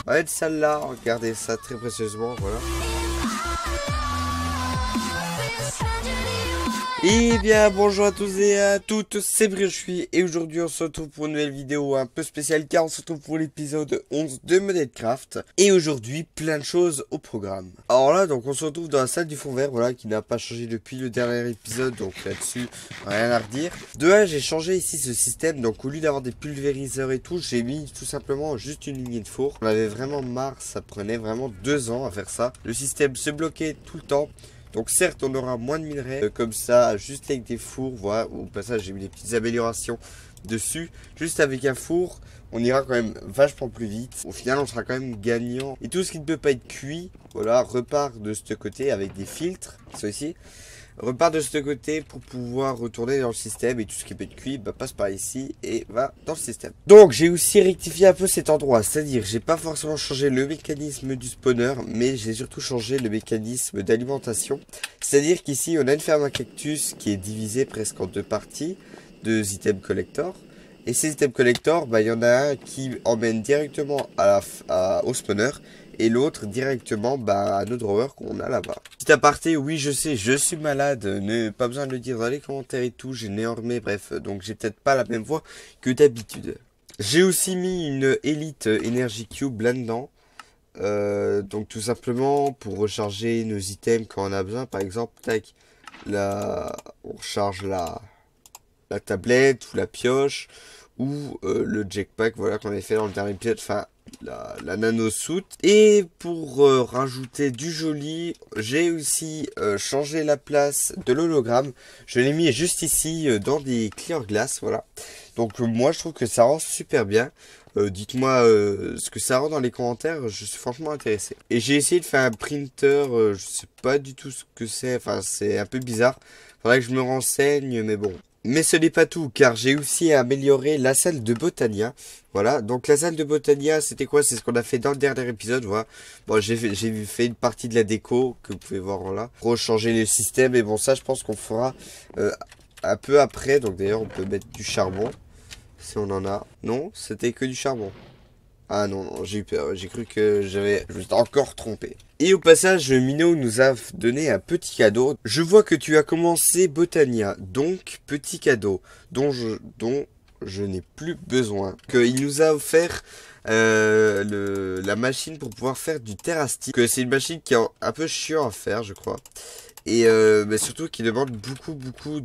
va être celle-là, regardez ça très précieusement, voilà. Et bien bonjour à tous et à toutes, c'est Brichoui et aujourd'hui on se retrouve pour une nouvelle vidéo un peu spéciale car on se retrouve pour l'épisode 11 de Modèlecraft. Et aujourd'hui plein de choses au programme. Alors là donc on se retrouve dans la salle du fond vert, voilà, qui n'a pas changé depuis le dernier épisode, donc là-dessus rien à redire. De là j'ai changé ici ce système, donc au lieu d'avoir des pulvériseurs et tout, j'ai mis tout simplement juste une lignée de four. On avait vraiment marre, ça prenait vraiment 2 ans à faire ça. Le système se bloquait tout le temps. Donc certes on aura moins de minerais comme ça, juste avec des fours, voilà, au passage j'ai mis des petites améliorations dessus. Juste avec un four, on ira quand même vachement plus vite. Au final on sera quand même gagnant. Et tout ce qui ne peut pas être cuit, voilà, repart de ce côté avec des filtres, ça ici. Repart de ce côté pour pouvoir retourner dans le système et tout ce qui peut être cuit passe par ici et va dans le système. Donc j'ai aussi rectifié un peu cet endroit, c'est-à-dire j'ai pas forcément changé le mécanisme du spawner, mais j'ai surtout changé le mécanisme d'alimentation. C'est-à-dire qu'ici on a une ferme à cactus qui est divisée presque en 2 parties, 2 items collector. Et ces items collector, il y en a un qui emmène directement au spawner et l'autre directement à nos drawers qu'on a là-bas. Petit aparté, oui je sais, je suis malade, pas besoin de le dire dans les commentaires et tout, j'ai néormé, bref, donc j'ai peut-être pas la même voix que d'habitude. J'ai aussi mis une Elite Energy Cube là-dedans, donc tout simplement pour recharger nos items quand on a besoin, par exemple, tac, là, on recharge la tablette ou la pioche ou le jetpack, voilà, qu'on avait fait dans le dernier épisode, enfin la nano suit. Et pour rajouter du joli, j'ai aussi changé la place de l'hologramme. Je l'ai mis juste ici dans des clear glass, voilà. Donc moi je trouve que ça rend super bien. Dites-moi ce que ça rend dans les commentaires, je suis franchement intéressé. Et j'ai essayé de faire un printer, je sais pas du tout ce que c'est, enfin c'est un peu bizarre. Faudrait que je me renseigne, mais bon. Mais ce n'est pas tout, car j'ai aussi amélioré la salle de Botania. Voilà, donc la salle de Botania, c'était quoi? C'est ce qu'on a fait dans le dernier épisode, voilà. Bon, j'ai fait une partie de la déco, que vous pouvez voir là. Rechanger les systèmes, et bon, ça, je pense qu'on fera un peu après. Donc d'ailleurs, on peut mettre du charbon, si on en a. Non, c'était que du charbon. Ah non, non, j'ai eu peur, j'ai cru que je me suis encore trompé. Et au passage, Mino nous a donné un petit cadeau. Je vois que tu as commencé Botania, donc petit cadeau dont je n'ai plus besoin. Il nous a offert la machine pour pouvoir faire du terrastique. C'est une machine qui est un peu chiant à faire, je crois. Et mais surtout qui demande beaucoup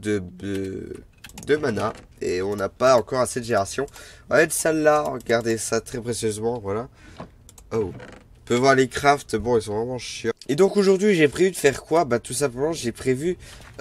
de mana. Et on n'a pas encore assez de génération. On va être celle-là, regardez ça très précieusement, voilà. Oh, on peut voir les crafts, bon ils sont vraiment chiants. Et donc aujourd'hui j'ai prévu de faire quoi? Tout simplement j'ai prévu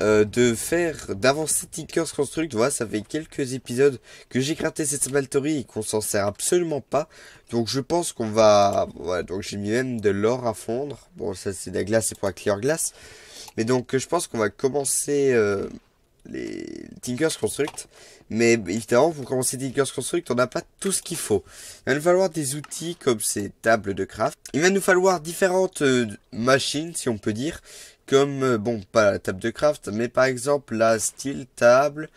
d'avancer Tinker's Construct. Voilà, ça fait quelques épisodes que j'ai crafté cette smelterie et qu'on s'en sert absolument pas. Donc je pense qu'on va... Voilà, donc j'ai mis même de l'or à fondre. Bon ça c'est de la glace, c'est pour la clear glace. Mais donc je pense qu'on va commencer les Tinker's Construct. Mais évidemment pour commencer Tinker's Construct on n'a pas tout ce qu'il faut. Il va nous falloir des outils comme ces tables de craft. Il va nous falloir différentes machines si on peut dire. Comme, bon pas la table de craft mais par exemple la steel table,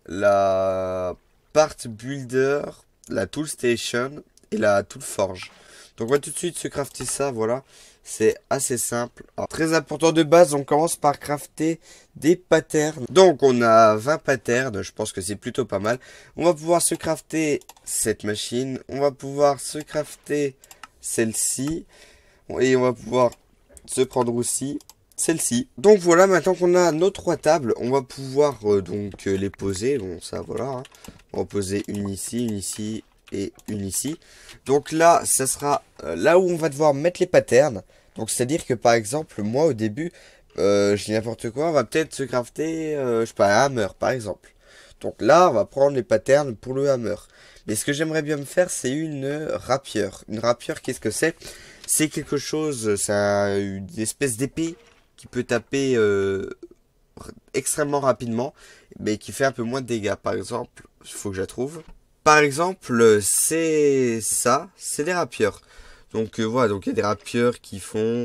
la part builder, la tool station et la tool forge. Donc on va tout de suite se crafter ça, voilà. C'est assez simple. Alors, très important de base, on commence par crafter des patterns. Donc on a 20 patterns, je pense que c'est plutôt pas mal. On va pouvoir se crafter cette machine. On va pouvoir se crafter celle-ci. Et on va pouvoir se prendre aussi celle-ci. Donc voilà, maintenant qu'on a nos 3 tables, on va pouvoir les poser. Bon ça voilà, hein. On va poser une ici et une ici. Donc là, ça sera là où on va devoir mettre les patterns. Donc c'est à dire que par exemple, moi au début, je dis n'importe quoi, on va peut-être se crafter, je sais pas, un hammer par exemple. Donc là, on va prendre les patterns pour le hammer. Mais ce que j'aimerais bien me faire, c'est une rapier. Une rapier, qu'est-ce que c'est? C'est quelque chose, c'est une espèce d'épée qui peut taper extrêmement rapidement, mais qui fait un peu moins de dégâts. Par exemple, il faut que je la trouve. Par exemple, c'est ça, c'est des rapiers. Donc voilà, donc il y a des rapiers qui font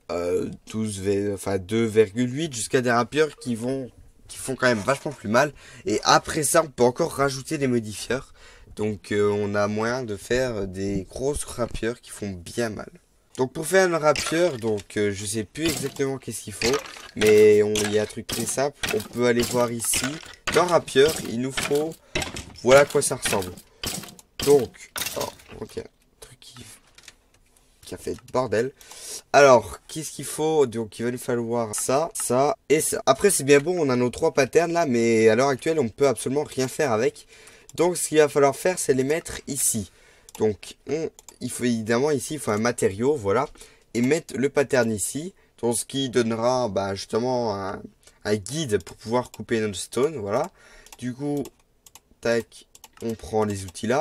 2,8 jusqu'à des rapiers qui font quand même vachement plus mal. Et après ça, on peut encore rajouter des modifieurs. Donc on a moyen de faire des grosses rapieurs qui font bien mal. Donc pour faire une rapieur, donc je sais plus exactement qu'est-ce qu'il faut, mais il y a un truc très simple. On peut aller voir ici. Dans rapieur, il nous faut, voilà à quoi ça ressemble. Donc, ok, truc qui a fait bordel. Alors, qu'est-ce qu'il faut? Donc il va nous falloir ça, ça et ça. Après c'est bien bon, on a nos 3 patterns là, mais à l'heure actuelle on peut absolument rien faire avec. Donc ce qu'il va falloir faire, c'est les mettre ici. Donc il faut évidemment ici, il faut un matériau, voilà. Et mettre le pattern ici. Donc ce qui donnera justement un guide pour pouvoir couper notre stone, voilà. Du coup, tac, on prend les outils là.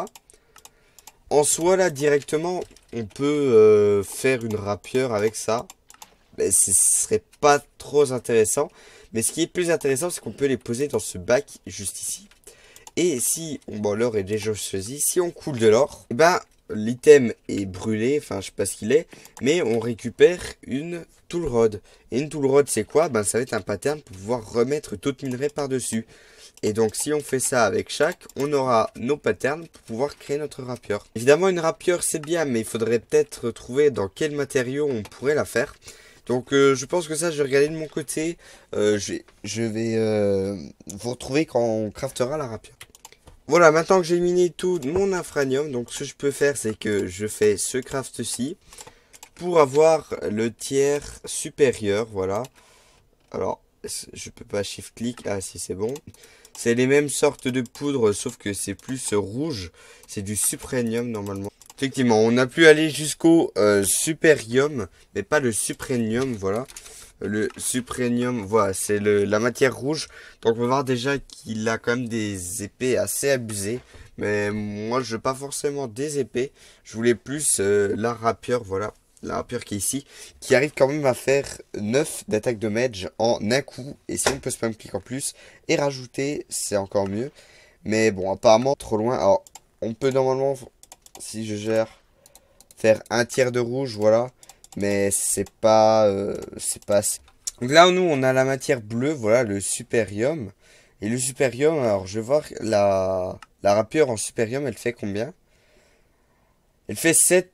En soi là directement, on peut faire une rapieur avec ça. Mais ce serait pas trop intéressant. Mais ce qui est plus intéressant, c'est qu'on peut les poser dans ce bac juste ici. Et si, bon, l'or est déjà choisi, si on coule de l'or, l'item est brûlé, enfin je sais pas ce qu'il est, mais on récupère une tool rod. Et une tool rod c'est quoi? Ça va être un pattern pour pouvoir remettre d'autres minerais par dessus. Et donc si on fait ça avec chaque, on aura nos patterns pour pouvoir créer notre rapieur. Évidemment une rapieur c'est bien, mais il faudrait peut-être trouver dans quel matériau on pourrait la faire. Donc je pense que ça je vais regarder de mon côté, je vais vous retrouver quand on craftera la rapieur. Voilà, maintenant que j'ai miné tout mon infranium, donc ce que je peux faire, c'est que je fais ce craft-ci pour avoir le tiers supérieur, voilà. Alors, je peux pas shift-click, ah si c'est bon. C'est les mêmes sortes de poudre, sauf que c'est plus rouge, c'est du supranium normalement. Effectivement, on a pu aller jusqu'au superium, mais pas le supranium, voilà. Le supranium, voilà, c'est la matière rouge. Donc on va voir déjà qu'il a quand même des épées assez abusées. Mais moi je veux pas forcément des épées. Je voulais plus la rapieur, voilà. La rapieur qui est ici. Qui arrive quand même à faire 9 d'attaque de mage en un coup. Et si on peut spam click en plus et rajouter, c'est encore mieux. Mais bon, apparemment trop loin. Alors on peut normalement, si je gère, faire un tiers de rouge, voilà. Mais c'est pas assez. Donc là, nous, on a la matière bleue, voilà, le superium. Et le superium, alors, je vais voir la rapieur en superium, elle fait combien? Elle fait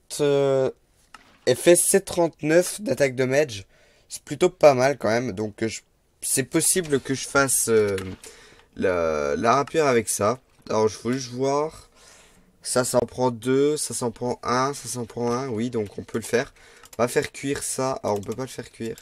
7,39 d'attaque de mage. C'est plutôt pas mal quand même. Donc, c'est possible que je fasse la rapieur avec ça. Alors, je veux juste voir. Ça en prend 2, ça s'en prend 1, ça s'en prend 1. Oui, donc on peut le faire. On va faire cuire ça. Alors, on peut pas le faire cuire.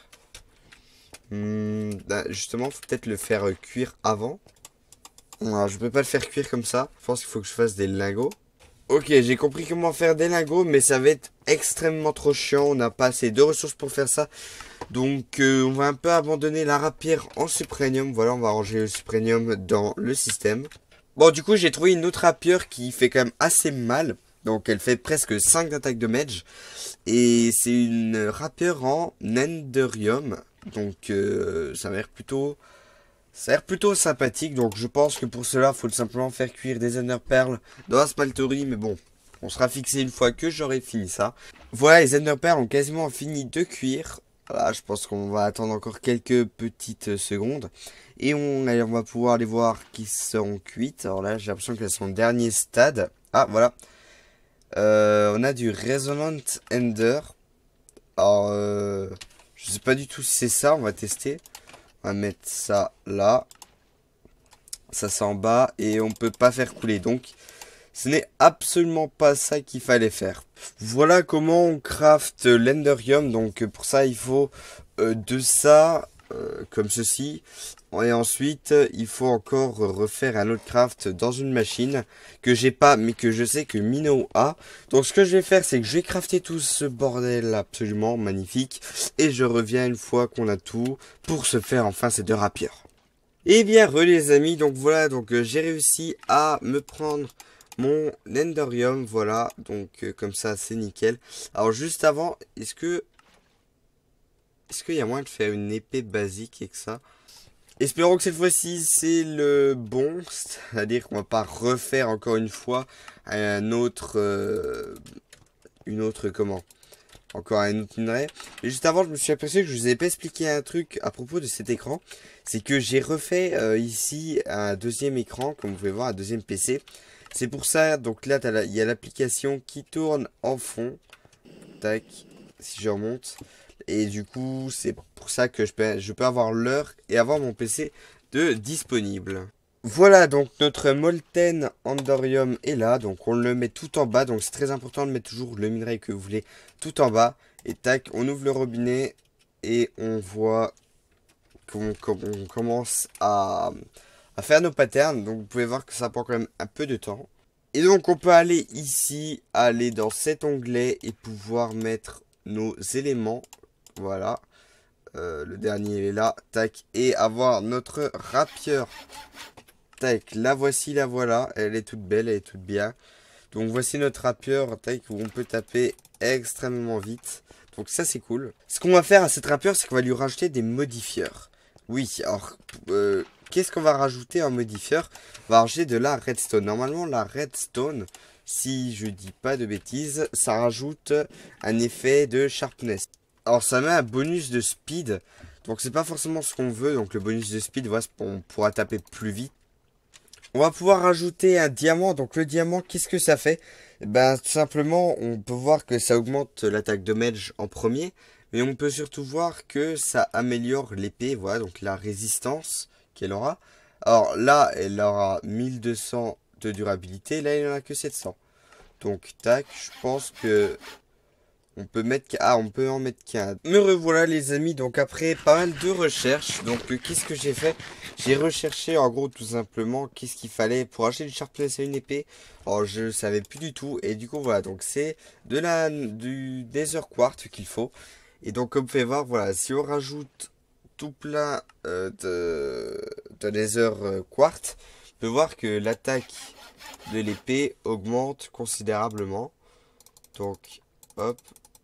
Justement, faut peut-être le faire cuire avant. Alors, je peux pas le faire cuire comme ça. Je pense qu'il faut que je fasse des lingots. Ok, j'ai compris comment faire des lingots, mais ça va être extrêmement trop chiant. On n'a pas assez de ressources pour faire ça. Donc, on va un peu abandonner la rapière en supranium. Voilà, on va ranger le supranium dans le système. Bon, du coup, j'ai trouvé une autre rapière qui fait quand même assez mal. Donc, elle fait presque 5 d'attaque de mage. Et c'est une rapière en enderium. Donc, ça a l'air plutôt sympathique. Donc, je pense que pour cela, il faut simplement faire cuire des ender perles dans la smelterie. Mais bon, on sera fixé une fois que j'aurai fini ça. Voilà, les ender perles ont quasiment fini de cuire. Voilà, je pense qu'on va attendre encore quelques petites secondes. Et on va pouvoir les voir qui seront cuites. Alors là, j'ai l'impression qu'elles sont au dernier stade. Ah, voilà. On a du Resonant Ender. Alors, je sais pas du tout si c'est ça. On va tester. On va mettre ça là. Ça c'est en bas. Et on peut pas faire couler. Donc, ce n'est absolument pas ça qu'il fallait faire. Voilà comment on craft l'Enderium. Donc, pour ça, il faut de ça, comme ceci. Et ensuite, il faut encore refaire un autre craft dans une machine que j'ai pas, mais que je sais que Mino a. Donc ce que je vais faire, c'est que je vais crafter tout ce bordel absolument magnifique. Et je reviens une fois qu'on a tout pour se faire enfin ces 2 rapières. Et bien, les amis, donc voilà, donc j'ai réussi à me prendre mon Enderium, voilà. Donc comme ça, c'est nickel. Alors juste avant, est-ce qu'il y a moyen de faire une épée basique et que ça? Espérons que cette fois-ci c'est le bon, c'est-à-dire qu'on va pas refaire encore une fois un autre, encore un autre minerai. Mais juste avant, je me suis aperçu que je vous ai pas expliqué un truc à propos de cet écran. C'est que j'ai refait ici un deuxième écran, comme vous pouvez voir, un deuxième PC. C'est pour ça, donc là, il y a l'application qui tourne en fond. Tac, si je remonte. Et du coup, c'est pour ça que je peux avoir l'heure et avoir mon PC de disponible. Voilà, donc notre Molten Andorium est là. Donc on le met tout en bas. Donc c'est très important de mettre toujours le minerai que vous voulez tout en bas. Et tac, on ouvre le robinet et on voit qu'on commence à faire nos patterns. Donc vous pouvez voir que ça prend quand même un peu de temps. Et donc on peut aller ici, aller dans cet onglet et pouvoir mettre nos éléments. Voilà. Le dernier il est là. Tac. Et avoir notre rapieur. Tac. La voici, la voilà. Elle est toute belle, elle est toute bien. Donc voici notre rapieur. Tac. Où on peut taper extrêmement vite. Donc ça c'est cool. Ce qu'on va faire à cette rapieur, c'est qu'on va lui rajouter des modifieurs. Oui, alors... qu'est-ce qu'on va rajouter en modifieur? On va rajouter de la redstone. Normalement, la redstone, si je dis pas de bêtises, ça rajoute un effet de sharpness. Alors, ça met un bonus de speed. Donc, c'est pas forcément ce qu'on veut. Donc, le bonus de speed, voilà, on pourra taper plus vite. On va pouvoir rajouter un diamant. Donc, le diamant, qu'est-ce que ça fait? Ben, tout simplement, on peut voir que ça augmente l'attaque de mage en premier. Mais on peut surtout voir que ça améliore l'épée. Voilà, donc la résistance qu'elle aura. Alors là, elle aura 1200 de durabilité. Là, il n'en a que 700. Donc, tac, je pense que on peut mettre... Ah, on peut en mettre qu'un. Me revoilà, les amis. Donc, après pas mal de recherches. Donc, qu'est-ce que j'ai fait? J'ai recherché, en gros, tout simplement, qu'est-ce qu'il fallait pour acheter du sharpness à une épée. Alors, je savais plus du tout. Et du coup, voilà. Donc, c'est du Nether Quartz qu'il faut. Et donc, comme vous pouvez voir, voilà. Si on rajoute tout plein de Nether Quartz, on peut voir que l'attaque de l'épée augmente considérablement. Donc, hop.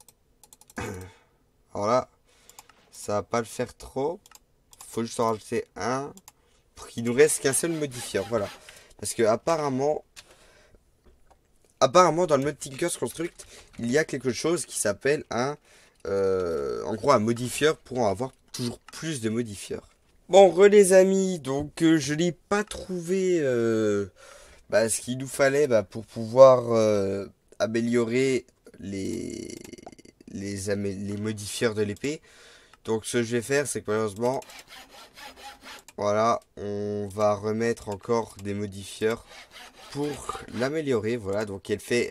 Alors là, ça va pas le faire trop. Faut juste en rajouter un pour qu'il nous reste qu'un seul modifieur. Voilà. Parce que apparemment dans le mode Tinker's Construct, il y a quelque chose qui s'appelle en gros un modifieur pour en avoir toujours plus de modifieurs. Bon, les amis, donc je n'ai pas trouvé ce qu'il nous fallait pour pouvoir améliorer les modifieurs de l'épée. Donc ce que je vais faire, c'est que malheureusement, voilà, on va remettre encore des modifieurs pour l'améliorer. Voilà, donc elle fait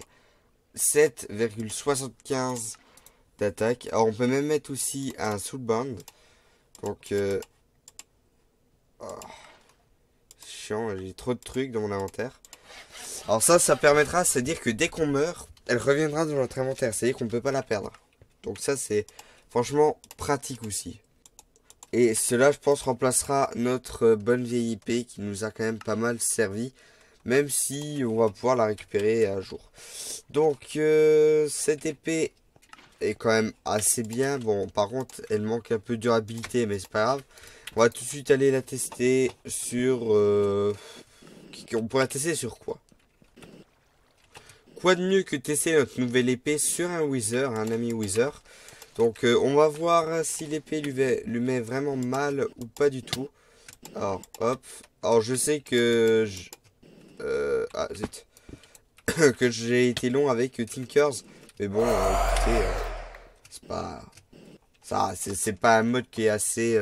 7,75 d'attaque. Alors on peut même mettre aussi un soulbound. Donc oh, chiant, j'ai trop de trucs dans mon inventaire. Alors ça permettra, c'est-à-dire que dès qu'on meurt, elle reviendra dans notre inventaire. C'est-à-dire qu'on ne peut pas la perdre. Donc ça c'est franchement pratique aussi. Et cela, je pense, remplacera notre bonne vieille épée qui nous a quand même pas mal servi. Même si on va pouvoir la récupérer un jour. Donc cette épée est quand même assez bien. Bon, par contre, elle manque un peu de durabilité, mais c'est pas grave. On va tout de suite aller la tester sur... on pourrait tester sur quoi? Quoi de mieux que tester notre nouvelle épée sur un Wither, un ami Wither. Donc on va voir si l'épée lui met vraiment mal ou pas du tout. Alors hop. Alors je sais que... ah zut. Que j'ai été long avec Tinkers. Mais bon, écoutez, c'est pas... Ça, c'est pas un mode qui est assez...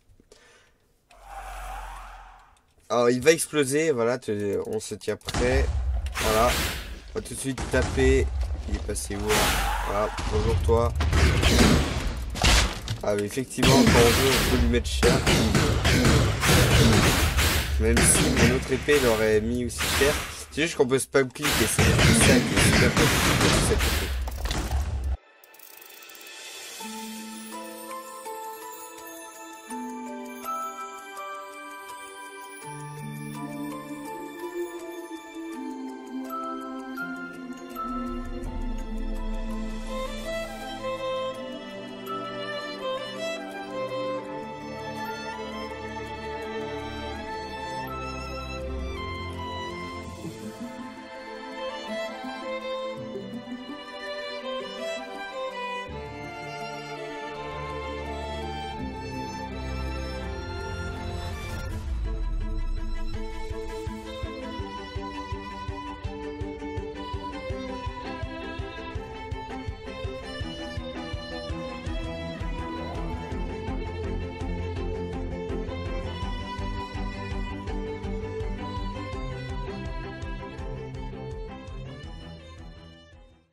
Alors il va exploser, voilà, on se tient prêt. Voilà. On va tout de suite taper. Il est passé où là? Voilà, bonjour toi. Ah mais effectivement, quand on veut, on peut lui mettre cher. Même si mon autre épée l'aurait mis aussi cher. C'est juste qu'on peut spam click et c'est ça qui est super pratique pour cette épée.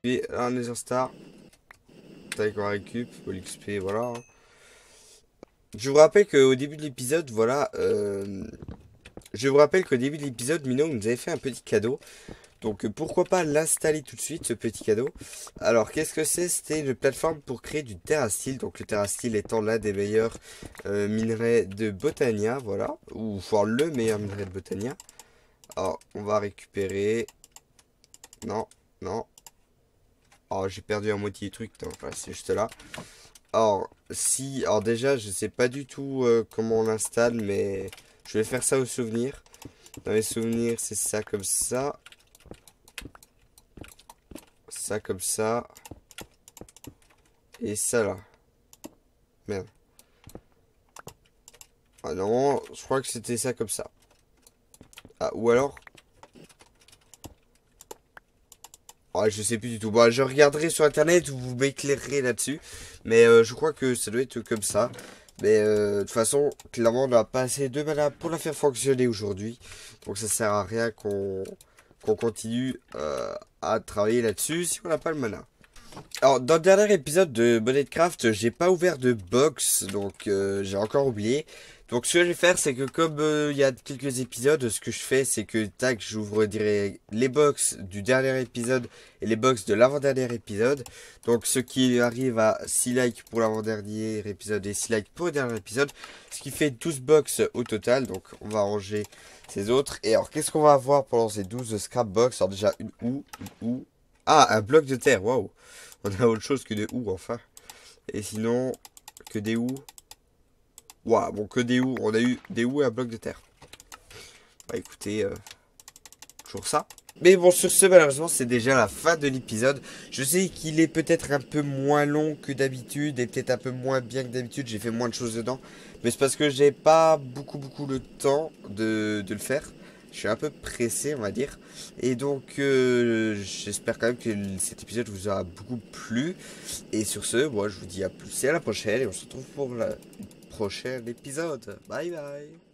Puis un Nether Star. Tac, on récup, l'XP, voilà. Je vous rappelle qu'au début de l'épisode, voilà. Je vous rappelle qu'au début de l'épisode, Mino nous avait fait un petit cadeau. Donc pourquoi pas l'installer tout de suite, ce petit cadeau. Alors qu'est-ce que c'est? C'était une plateforme pour créer du TerraSteel. Donc le TerraSteel étant l'un des meilleurs minerais de Botania, voilà. Ou voire le meilleur minerai de Botania. Alors on va récupérer... Non, non. Oh, j'ai perdu à moitié du truc. Non, voilà, c'est juste là. Alors, si... Alors déjà, je sais pas du tout comment on l'installe, mais je vais faire ça au souvenir. Dans mes souvenirs, c'est ça comme ça. Ça comme ça. Et ça là. Merde. Ah non, je crois que c'était ça comme ça. Ah, ou alors... Ah, je sais plus du tout. Bon, je regarderai sur internet ou vous m'éclairerez là-dessus. Mais je crois que ça doit être comme ça. Mais de toute façon, clairement, on n'a pas assez de mana pour la faire fonctionner aujourd'hui. Donc ça sert à rien qu'on continue à travailler là-dessus si on n'a pas le mana. Alors, dans le dernier épisode de Modedcraft, j'ai pas ouvert de box, donc j'ai encore oublié. Donc, ce que je vais faire, c'est que comme il y a quelques épisodes, ce que je fais, c'est que tac, j'ouvre les box du dernier épisode et les box de l'avant-dernier épisode. Donc, ce qui arrive à 6 likes pour l'avant-dernier épisode et 6 likes pour le dernier épisode, ce qui fait 12 box au total. Donc, on va ranger ces autres. Et alors, qu'est-ce qu'on va avoir pendant ces 12 scrap box? Alors, déjà, une houe. Ah, un bloc de terre, waouh! On a autre chose que des houes, enfin. Et sinon, que des houes. Waouh, bon, que des houes. On a eu des houes et un bloc de terre. Bah écoutez, toujours ça. Mais bon, sur ce, malheureusement, c'est déjà la fin de l'épisode. Je sais qu'il est peut-être un peu moins long que d'habitude et peut-être un peu moins bien que d'habitude. J'ai fait moins de choses dedans. Mais c'est parce que j'ai pas beaucoup le temps de le faire. Je suis un peu pressé, on va dire. Et donc, j'espère quand même que cet épisode vous aura beaucoup plu. Et sur ce, moi, je vous dis à plus et à la prochaine. Et on se retrouve pour le prochain épisode. Bye bye.